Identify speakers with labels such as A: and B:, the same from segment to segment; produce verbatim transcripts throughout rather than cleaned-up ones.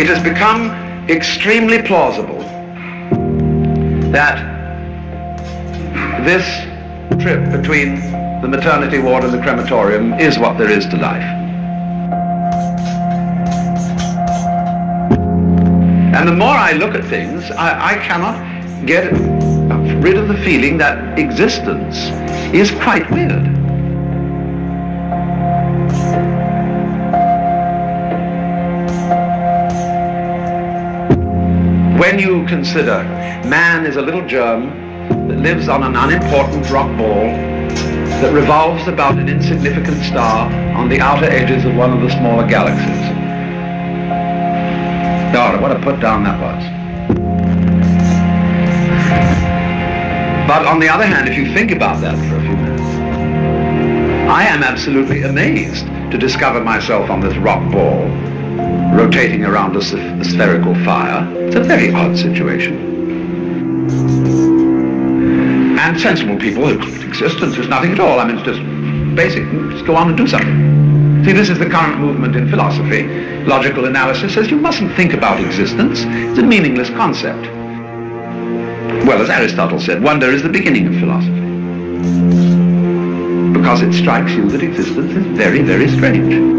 A: it has become extremely plausible that this trip between the maternity ward and the crematorium is what there is to life. And the more I look at things, I, I cannot get rid of the feeling that existence is quite weird. When you consider man is a little germ that lives on an unimportant rock ball that revolves about an insignificant star on the outer edges of one of the smaller galaxies. God, what a put down that was. But on the other hand, if you think about that for a few minutes, I am absolutely amazed to discover myself on this rock ball rotating around a, a spherical fire. It's a very odd situation. And sensible people, existence is nothing at all. I mean, it's just basic. Just go on and do something. See, this is the current movement in philosophy. Logical analysis says you mustn't think about existence. It's a meaningless concept. Well, as Aristotle said, wonder is the beginning of philosophy. Because it strikes you that existence is very, very strange.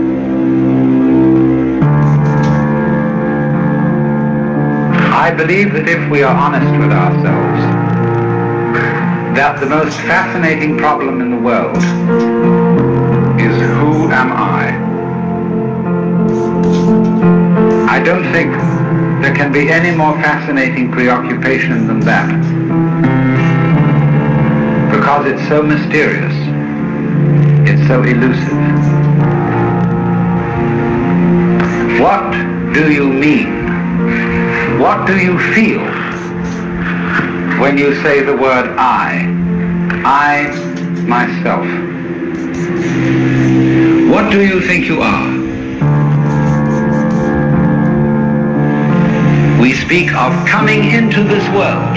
B: I believe that if we are honest with ourselves, that the most fascinating problem in the world is who am I? I don't think there can be any more fascinating preoccupation than that, because it's so mysterious, it's so elusive. What do you mean? What do you feel when you say the word I? I, myself. What do you think you are? We speak of coming into this world.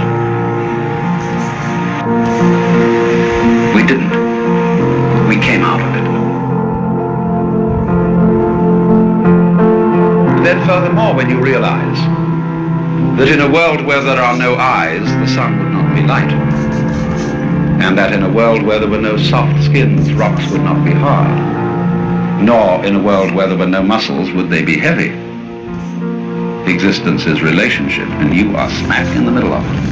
B: We didn't. We came out of it. Then furthermore, when you realize that in a world where there are no eyes, the sun would not be light, and that in a world where there were no soft skins, rocks would not be hard, nor in a world where there were no muscles would they be heavy. Existence is relationship, and you are smack in the middle of it.